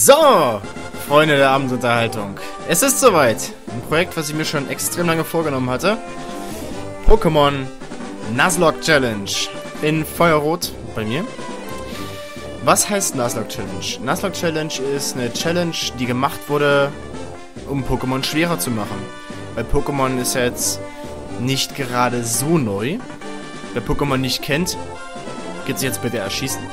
So, Freunde der Abendunterhaltung. Es ist soweit. Ein Projekt, was ich mir schon extrem lange vorgenommen hatte. Pokémon Nuzlocke Challenge in Feuerrot bei mir. Was heißt Nuzlocke Challenge? Nuzlocke Challenge ist eine Challenge, die gemacht wurde, um Pokémon schwerer zu machen. Weil Pokémon ist ja jetzt nicht gerade so neu. Wer Pokémon nicht kennt, geht sich jetzt bitte erschießen.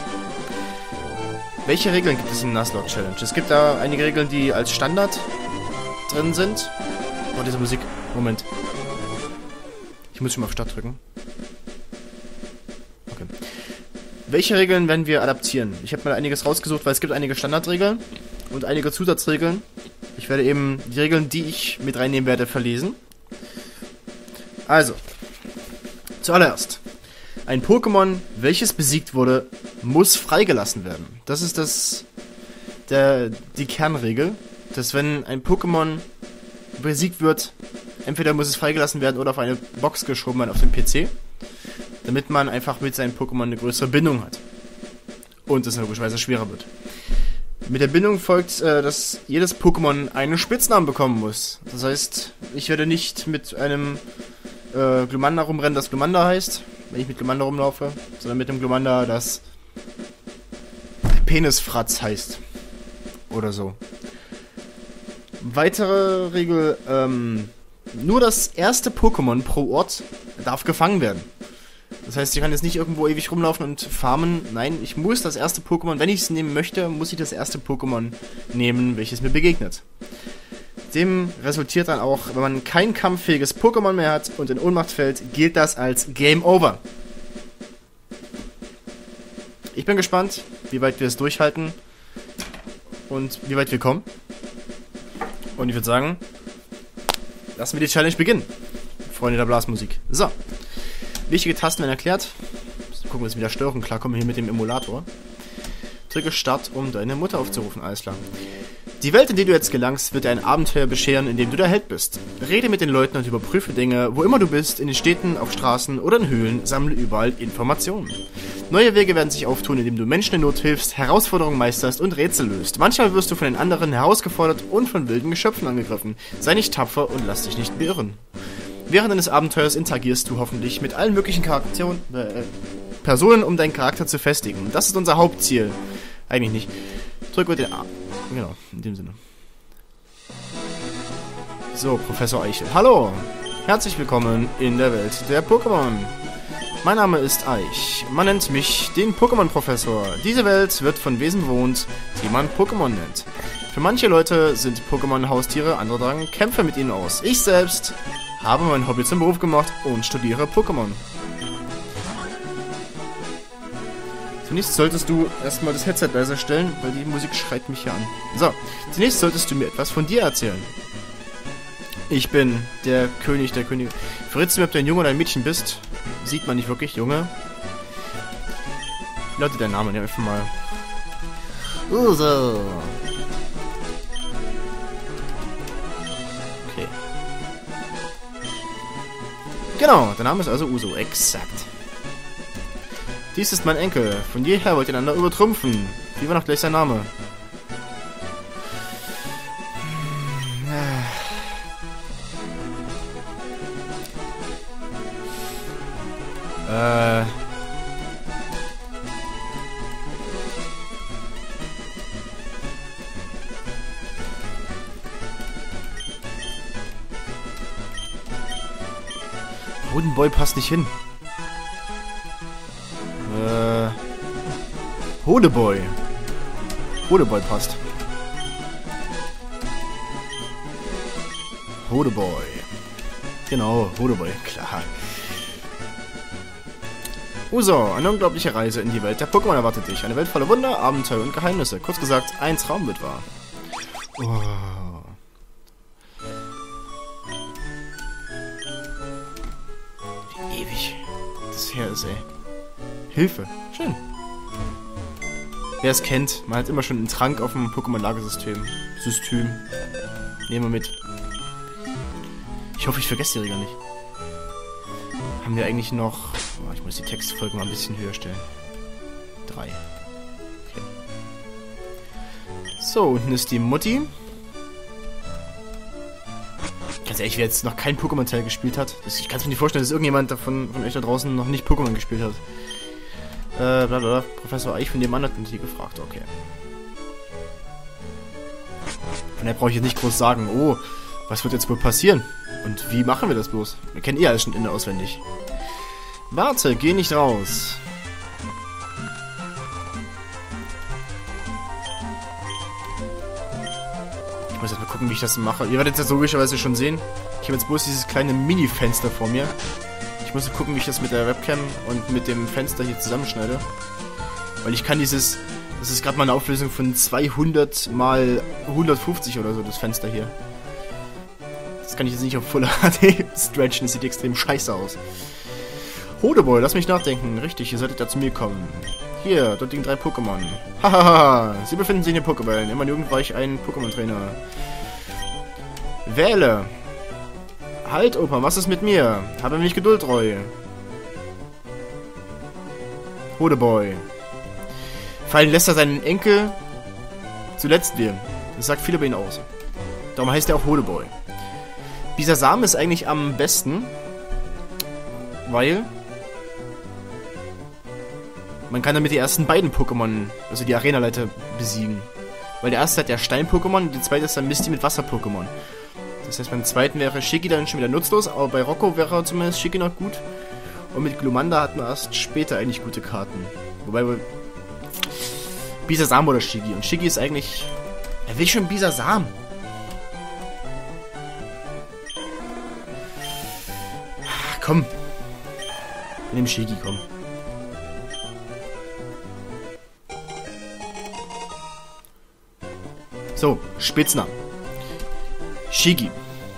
Welche Regeln gibt es im Nuzlocke Challenge? Es gibt da einige Regeln, die als Standard drin sind. Oh, diese Musik. Moment. Ich muss schon mal auf Start drücken. Okay. Welche Regeln werden wir adaptieren? Ich habe mal einiges rausgesucht, weil es gibt einige Standardregeln und einige Zusatzregeln. Ich werde eben die Regeln, die ich mit reinnehmen werde, verlesen. Also, zuallererst. Ein Pokémon, welches besiegt wurde, muss freigelassen werden. Das ist die Kernregel, dass wenn ein Pokémon besiegt wird, entweder muss es freigelassen werden oder auf eine Box geschoben werden auf dem PC, damit man einfach mit seinem Pokémon eine größere Bindung hat. Und es logischerweise schwerer wird. Mit der Bindung folgt, dass jedes Pokémon einen Spitznamen bekommen muss. Das heißt, ich werde nicht mit einem Glumanda rumrennen, das Glumanda heißt, wenn ich mit Glumanda rumlaufe, sondern mit dem Glumanda, das Penisfratz heißt. Oder so. Weitere Regel, nur das erste Pokémon pro Ort darf gefangen werden. Das heißt, ich kann jetzt nicht irgendwo ewig rumlaufen und farmen. Nein, ich muss das erste Pokémon, wenn ich es nehmen möchte, muss ich das erste Pokémon nehmen, welches mir begegnet. Dem resultiert dann auch, wenn man kein kampffähiges Pokémon mehr hat und in Ohnmacht fällt, gilt das als Game Over. Ich bin gespannt, wie weit wir es durchhalten und wie weit wir kommen. Und ich würde sagen, lassen wir die Challenge beginnen. Freunde der Blasmusik. So. Wichtige Tasten werden erklärt. Gucken wir jetzt wieder Steuerung. Klar, kommen wir hier mit dem Emulator. Drücke Start, um deine Mutter aufzurufen. Alles klar. Die Welt, in die du jetzt gelangst, wird dir ein Abenteuer bescheren, in dem du der Held bist. Rede mit den Leuten und überprüfe Dinge, wo immer du bist, in den Städten, auf Straßen oder in Höhlen, sammle überall Informationen. Neue Wege werden sich auftun, indem du Menschen in Not hilfst, Herausforderungen meisterst und Rätsel löst. Manchmal wirst du von den anderen herausgefordert und von wilden Geschöpfen angegriffen. Sei nicht tapfer und lass dich nicht beirren. Während deines Abenteuers interagierst du hoffentlich mit allen möglichen Personen, um deinen Charakter zu festigen. Das ist unser Hauptziel. Eigentlich nicht. Drück mit den A. Genau, in dem Sinne. So, Professor Eichel. Hallo! Herzlich willkommen in der Welt der Pokémon. Mein Name ist Eich. Man nennt mich den Pokémon-Professor. Diese Welt wird von Wesen bewohnt, die man Pokémon nennt. Für manche Leute sind Pokémon Haustiere, andere tragen Kämpfe mit ihnen aus. Ich selbst habe mein Hobby zum Beruf gemacht und studiere Pokémon. Zunächst solltest du erstmal das Headset leiser stellen, weil die Musik schreit mich hier an. So, zunächst solltest du mir etwas von dir erzählen. Ich bin der König der Könige. Verrätst du mir, ob du ein Junge oder ein Mädchen bist? Sieht man nicht wirklich, Junge. Wie lautet dein Name? Ja, einfach mal. Uso. Okay. Genau, der Name ist also Uso, exakt. Dies ist mein Enkel. Von jeher wollt ihr einander übertrumpfen. Wie war noch gleich sein Name? Hodenboy passt nicht hin. Hodeboy. Hodeboy passt. Hodeboy. Genau, Hodeboy, klar. Uso, eine unglaubliche Reise in die Welt der Pokémon erwartet dich. Eine Welt voller Wunder, Abenteuer und Geheimnisse. Kurz gesagt, ein Traum wird wahr. Oh. Wie ewig das her ist, ey. Hilfe. Schön. Wer es kennt, man hat immer schon einen Trank auf dem Pokémon-Lagersystem. Nehmen wir mit. Ich hoffe, ich vergesse die Regeln nicht. Haben wir eigentlich noch... Oh, ich muss die Textfolge mal ein bisschen höher stellen. 3. Okay. So, unten ist die Mutti. Ganz ehrlich, wer jetzt noch kein Pokémon-Teil gespielt hat, ich kann es mir nicht vorstellen, dass irgendjemand von euch da draußen noch nicht Pokémon gespielt hat. Blablabla. Professor Eich von dem Mann hat sie gefragt, okay. Von daher brauche ich jetzt nicht groß sagen, oh, was wird jetzt wohl passieren? Und wie machen wir das bloß? Wir kennen eh alles schon in- und auswendig. Warte, geh nicht raus. Ich muss jetzt mal gucken, wie ich das mache. Ihr werdet das logischerweise schon sehen. Ich habe jetzt bloß dieses kleine Mini-Fenster vor mir. Ich muss gucken, wie ich das mit der Webcam und mit dem Fenster hier zusammenschneide. Weil ich kann dieses... Das ist gerade mal eine Auflösung von 200 mal 150 oder so, das Fenster hier. Das kann ich jetzt nicht auf Full HD stretchen. Das sieht extrem scheiße aus. Hodeboy, lass mich nachdenken. Richtig, ihr solltet da zu mir kommen. Hier, dort liegen 3 Pokémon. Hahaha, sie befinden sich in den Pokébällen. Immer Jugend war ich ein Pokémon-Trainer. Wähle. Halt, Opa, was ist mit mir? Habe mich geduldtreu. Hodeboy. Fallen lässt er seinen Enkel zuletzt wählen. Das sagt viel über ihn aus. Darum heißt er auch Hodeboy. Bisasam ist eigentlich am besten, weil man kann damit die ersten beiden Pokémon, also die Arenaleiter, besiegen. Weil der erste hat ja Stein-Pokémon und die zweite ist dann Misty mit Wasser-Pokémon. Das heißt, beim zweiten wäre Shiggy dann schon wieder nutzlos, aber bei Rocco wäre zumindest Shiggy noch gut. Und mit Glumanda hat man erst später eigentlich gute Karten. Wobei wir Bisasam oder Shiggy. Und Shiggy ist eigentlich... Er will schon Bisasam. Komm. Wir nehmen Shiggy, komm. So, Spitznamen. Shiggy.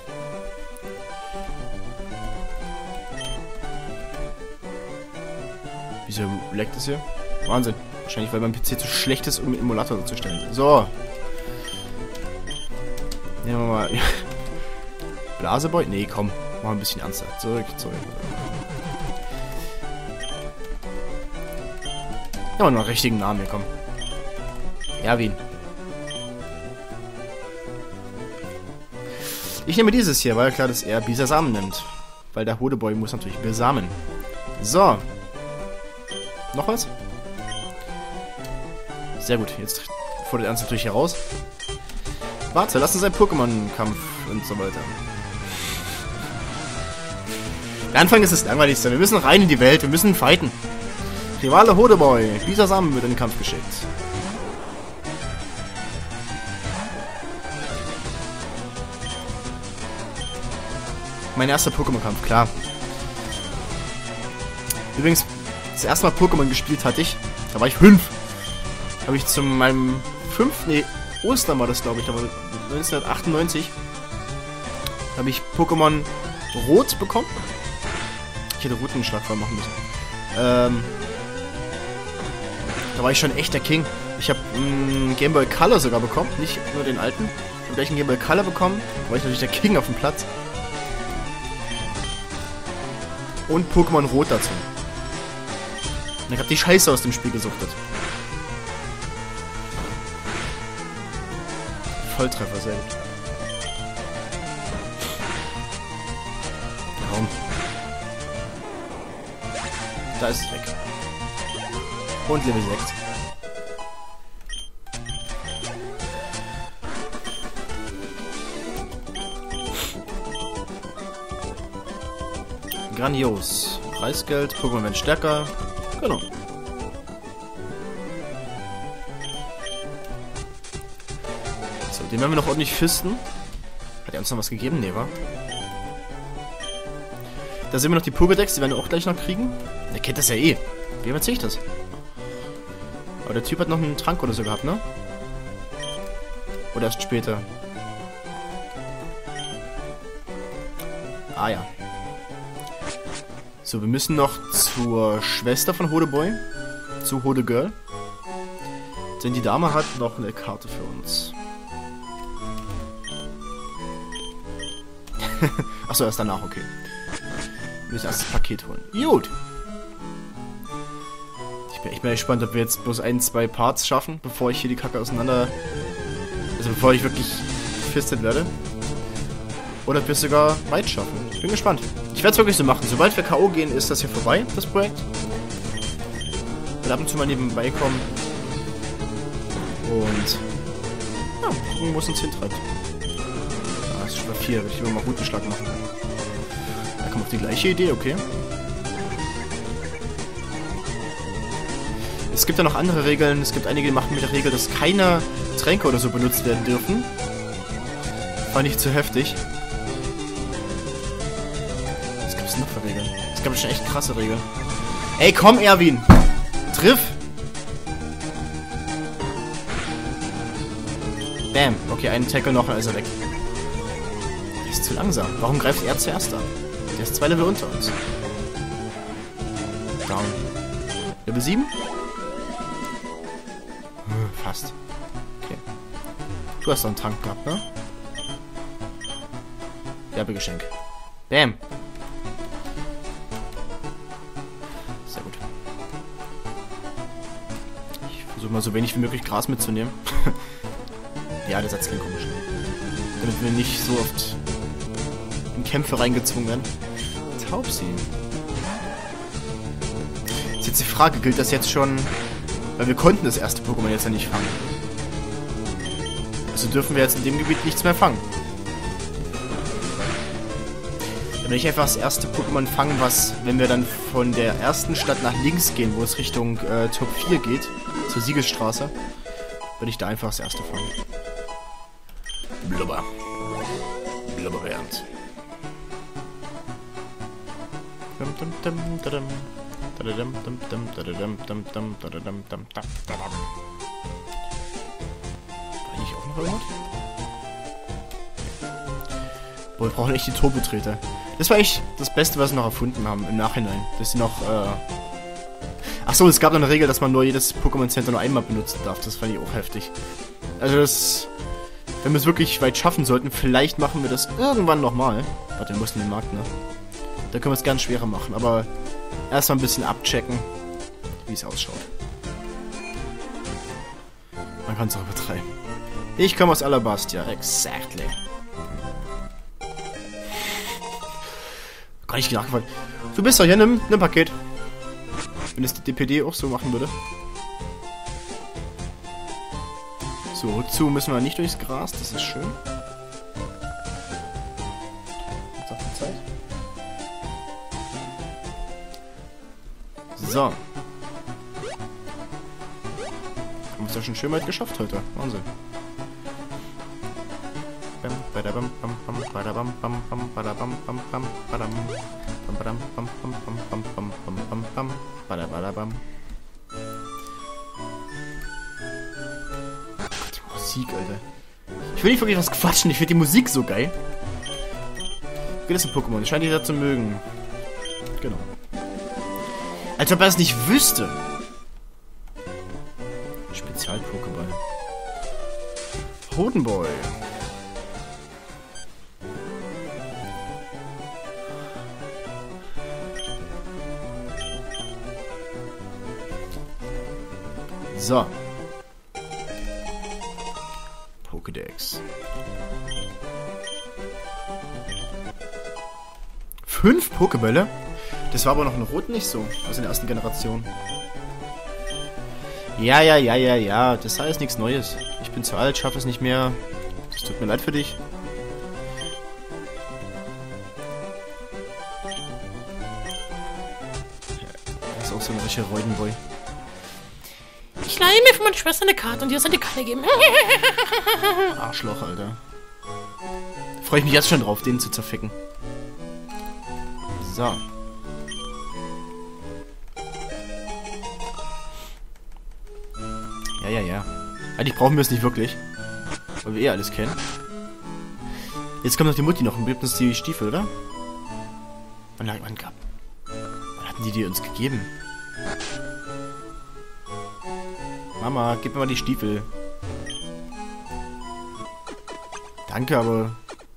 Wieso leckt es hier? Wahnsinn. Wahrscheinlich, weil mein PC zu schlecht ist, um einen Emulator zu stellen. So. Nehmen wir mal... Blaseboy? Nee, komm. Mal ein bisschen ernster. Zurück. Ja, noch einen richtigen Namen hier, komm. Erwin. Ich nehme dieses hier, weil klar, dass er Bisasam nimmt. Weil der Hodeboy muss natürlich besamen. So. Noch was? Sehr gut, jetzt fordert er uns natürlich heraus. Warte, lass uns einen Pokémon-Kampf und so weiter. Der Anfang ist das Langweiligste. Wir müssen rein in die Welt, wir müssen fighten. Rivale Hodeboy, Bisasam wird in den Kampf geschickt. Mein erster Pokémon-Kampf, klar. Übrigens, das erste Mal Pokémon gespielt hatte ich, da war ich 5. Habe ich zu meinem 5. Nee, Ostern war das, glaube ich, da war 1998. Da habe ich Pokémon Rot bekommen. Ich hätte Routenschlag voll machen müssen. Da war ich schon echt der King. Ich habe einen Game Boy Color sogar bekommen, nicht nur den alten. Ich habe gleich einen Game Boy Color bekommen, da war ich natürlich der King auf dem Platz. Und Pokémon Rot dazu. Und ich habe die Scheiße aus dem Spiel gesuchtet. Volltreffer, sehr gut. Warum? Da ist es weg. Und Level 6. Grandios. Preisgeld, Pokémon werden stärker. Genau. So, den werden wir noch ordentlich fisten. Hat er uns noch was gegeben? Nee, wa? Da sehen wir noch die Pokédex, die werden wir auch gleich noch kriegen. Der kennt das ja eh. Wie erzähle ich das? Aber der Typ hat noch einen Trank oder so gehabt, ne? Oder erst später? Ah ja. So, wir müssen noch zur Schwester von Hodeboy. Zu Hodegirl. Denn die Dame hat noch eine Karte für uns. Achso, erst danach, okay. Wir müssen erst das Paket holen. Gut. Ich bin echt mal gespannt, ob wir jetzt bloß 1, 2 Parts schaffen, bevor ich hier die Kacke auseinander Also bevor ich wirklich gefistet werde. Oder wir es sogar weit schaffen. Ich bin gespannt. Ich werde es wirklich so machen. Sobald wir K.O. gehen, ist das hier vorbei, das Projekt. Ich werde ab und zu mal nebenbei kommen. Und ja, gucken, wo es uns hintreibt. Ah, das ist schon bei 4. Würde ich lieber mal Routenschlag machen. Da kommt auf die gleiche Idee, okay. Es gibt ja noch andere Regeln. Es gibt einige, die machen mit der Regel, dass keine Tränke oder so benutzt werden dürfen. Fand ich zu heftig. Was gibt es noch für Regeln? Es gab schon echt krasse Regeln. Ey, komm, Erwin! Triff! Bam. Okay, einen Tackle noch, dann ist er weg. Der ist zu langsam. Warum greift er zuerst an? Der ist 2 Level unter uns. Down. Level 7? Fast. Okay. Du hast doch einen Trank gehabt, ne? Werbegeschenk. Bam. Sehr gut. Ich versuche mal so wenig wie möglich Gras mitzunehmen. Ja, der Satz klingt komisch. Damit wir nicht so oft in Kämpfe reingezwungen werden. Taubsi. Ist jetzt die Frage, gilt das jetzt schon... Weil wir konnten das erste Pokémon jetzt ja nicht fangen. Also dürfen wir jetzt in dem Gebiet nichts mehr fangen. Wenn ich einfach das erste Pokémon fangen, was, wenn wir dann von der ersten Stadt nach links gehen, wo es Richtung Top 4 geht, zur Siegesstraße, würde ich da einfach das erste fangen. Blubber. Blubber Bernd. War eigentlich auch noch irgendwas? Boah, wir brauchen echt die Turbotreter. Das war echt das Beste, was wir noch erfunden haben im Nachhinein. Dass sie noch, Achso, es gab noch eine Regel, dass man nur jedes Pokémon Center nur einmal benutzen darf. Das fand ich auch heftig. Also das... Wenn wir es wirklich weit schaffen sollten, vielleicht machen wir das irgendwann nochmal. Warte, wir mussten den Markt, ne? Da können wir es ganz schwerer machen, aber erstmal ein bisschen abchecken, wie es ausschaut. Man kann es auch übertreiben. Ich komme aus Alabastia, exactly. Gar nicht nachgefragt. Du bist doch hier, nimm ein Paket. Wenn es die DPD auch so machen würde. So, rückzu müssen wir nicht durchs Gras, das ist schön. Jetzt noch die Zeit. So. Haben wir es ja schon schön weit geschafft heute. Wahnsinn. Die Musik, Alter. Ich will nicht wirklich was quatschen, ich finde die Musik so geil. Okay, das ist ein Pokémon, ich scheine die da zu mögen. Genau. Als ob er es nicht wüsste. Spezial-Pokéball. Hodenboy. So. Pokédex. 5 Pokébälle? Das war aber noch in Rot nicht so, also in der ersten Generation. Ja, das heißt nichts Neues. Ich bin zu alt, schaffe es nicht mehr. Das tut mir leid für dich. Das ist auch so ein richtiger Reudenboy. Ich leihe mir für meine Schwester eine Karte und dir soll die Karte geben. Arschloch, Alter. Freue ich mich jetzt schon drauf, den zu zerficken. So. Ja. Eigentlich brauchen wir es nicht wirklich. Weil wir eh alles kennen. Jetzt kommt noch die Mutti noch und gibt uns die Stiefel, oder? Wann hatten die uns gegeben? Mama, gib mir mal die Stiefel. Danke, aber...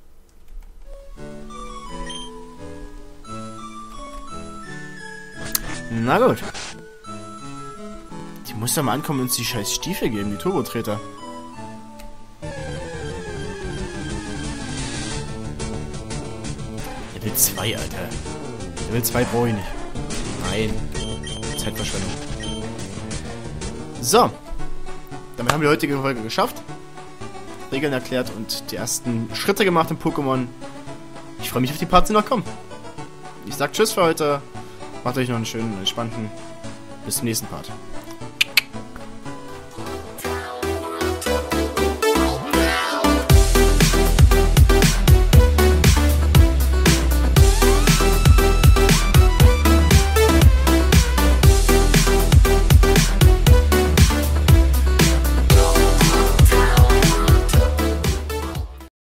Na gut. Die muss doch mal ankommen und uns die scheiß Stiefel geben, die Turbotreter. Level 2, Alter. Level 2 brauche ich nicht. Nein. Zeitverschwendung. So. Damit haben wir die heutige Folge geschafft. Regeln erklärt und die ersten Schritte gemacht im Pokémon. Ich freue mich auf die Parts, die noch kommen. Ich sag Tschüss für heute. Macht euch noch einen schönen, entspannten. Bis zum nächsten Part.